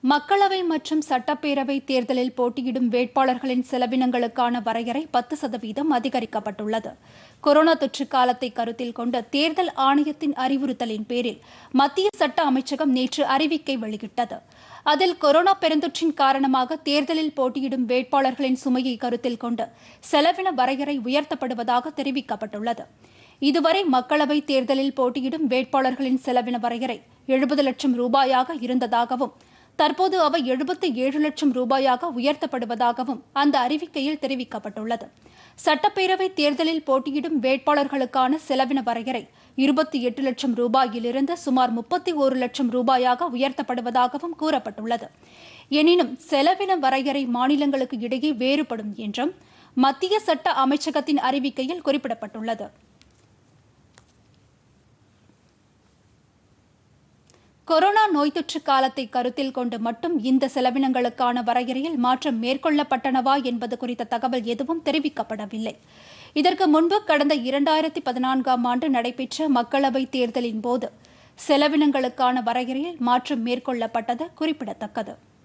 மக்களவை மற்றும் சட்டப்பேரவை தேர்தலில் போட்டியிடும் வேட்பாளர்களின் செலவினங்களுக்கான வரையறை 10% அதிகரிக்கப்பட்டுள்ளது. கொரோனா தொற்று காலத்தை கருத்தில் கொண்டு தேர்தல் ஆணையத்தின் அறிவுறுத்தலின் பேரில் மத்திய சட்ட அமைச்சகம் நேற்று அறிவிக்கை வெளியிட்டது. அதில் கொரோனா பெருந்தொற்றின் காரணமாக தேர்தலில் போட்டியிடும் வேட்பாளர்களின் சுமையை கருத்தில் கொண்டு செலவின வரையறை உயர்த்தப்படுவதாக தெரிவிக்கப்பட்டுள்ளது. இதுவரை மக்களவை தேர்தலில் போட்டியிடும் வேட்பாளர்களின் செலவின வரையறை 70 லட்சம் ரூபாயாக இருந்ததாகவும் தற்போது அவை 77 லட்சம் ரூபாயாக உயர்த்தப்படுவதாகவும் அந்த அறிவிக்கையில் தெரிவிக்கப்பட்டுள்ளது. சட்டப்பேரவை தேர்தலில் போட்டியிடும் வேட்பாளர்களுக்கான செலவின வரையறை 28 லட்சம் ரூபாயிலிருந்து சுமார் 31 லட்சம் ரூபாயாக உயர்த்தப்படுவதாகவும் கூறப்பட்டுள்ளது. எனினும் செலவின வரையறை மாநிலங்களுக்கு இடையே வேறுபடும் என்றும் மத்திய சட்ட அமைச்சகத்தின் அறிவிக்கையில் குறிப்பிடப்பட்டுள்ளது. கொரோனா நோய் தொற்று காலத்தை கருத்தில் கொண்டு மட்டும் இந்த செலவினங்களுக்கான வரையறையில் மாற்றம் மேற்கொள்ளப்பட்டனவா என்பது குறித்த தகவல் எதுவும் தெரிவிக்கப்படவில்லை. இதற்கு முன்பு கடந்த 2014ஆம் ஆண்டு நடைபெற்ற மக்களவைத் தேர்தலின் போது செலவினங்களுக்கான வரையறையில் மாற்றம் மேற்கொள்ளப்பட்டது குறிப்பிடத்தக்கது.